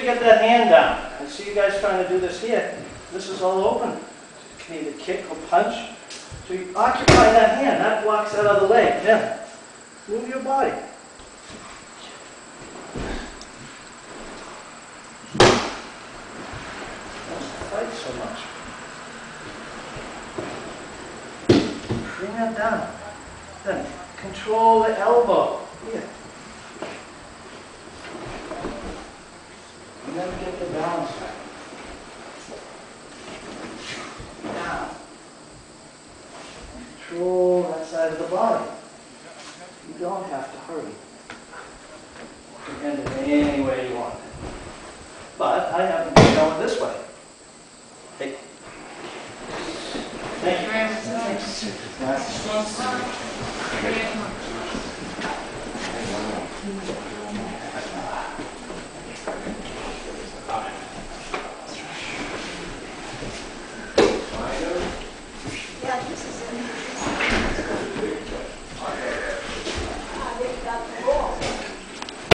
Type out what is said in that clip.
get that hand down. I see you guys trying to do this here. This is all open. You can either kick or punch. So you occupy that hand. That blocks that other leg. Then move your body. Don't fight so much. Bring that down. Then control the elbow.